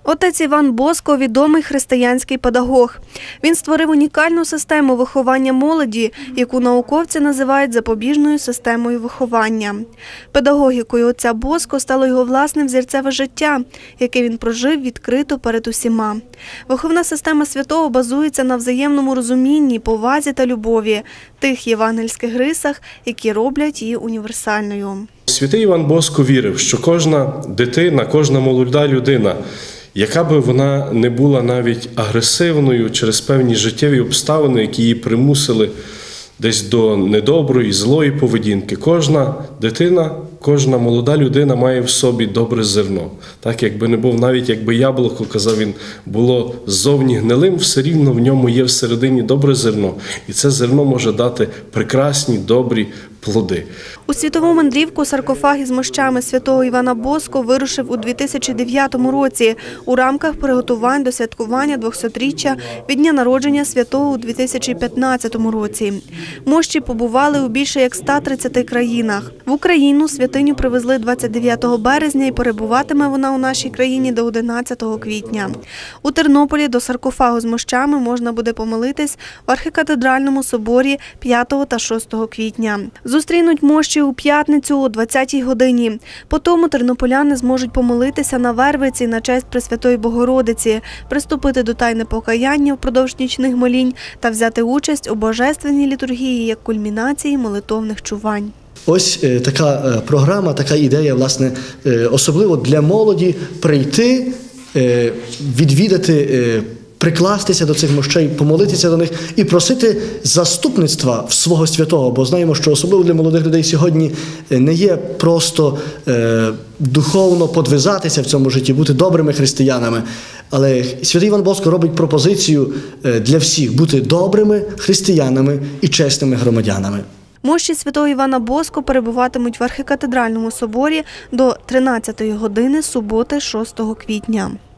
Отець Іван Боско – відомий християнський педагог. Він створив унікальну систему виховання молоді, яку науковці називають запобіжною системою виховання. Педагогікою отця Боско стало його власне взірцеве життя, яке він прожив відкрито перед усіма. Виховна система святого базується на взаємному розумінні, повазі та любові – тих євангельських рисах, які роблять її універсальною. Святий Іван Боско вірив, що кожна дитина, кожна молода людина, яка би вона не була навіть агресивною через певні життєві обставини, які її примусили десь до недоброї, злої поведінки, кожна дитина, кожна молода людина має в собі добре зерно. Так, якби не був, навіть якби яблуко, казав він, було ззовні гнилим, все рівно в ньому є всередині добре зерно. І це зерно може дати прекрасні, добрі плоди. У світову мандрівку саркофаг із мощами святого Івана Боско вирушив у 2009 році у рамках приготувань до святкування 200-річчя від дня народження святого у 2015 році. Мощі побували у більше як 130 країнах. В Україну святиню привезли 29 березня і перебуватиме вона у нашій країні до 11 квітня. У Тернополі до саркофагу з мощами можна буде помолитись в архікатедральному соборі 5 та 6 квітня. Зустрінуть мощі у п'ятницю о 20-й годині. Потім тернополяни зможуть помолитися на Вервиці на честь Пресвятої Богородиці, приступити до тайни покаяння впродовж нічних молінь та взяти участь у божественній літургії як кульмінації молитовних чувань. Ось така програма, така ідея, власне, особливо для молоді прийти, відвідати, прикластися до цих мощей, помолитися до них і просити заступництва в свого святого, бо знаємо, що особливо для молодих людей сьогодні не є просто духовно подвизатися в цьому житті, бути добрими християнами, але святий Іван Боско робить пропозицію для всіх бути добрими християнами і чесними громадянами. Мощі святого Івана Боско перебуватимуть в архікатедральному соборі до 13-ї години суботи 6 квітня.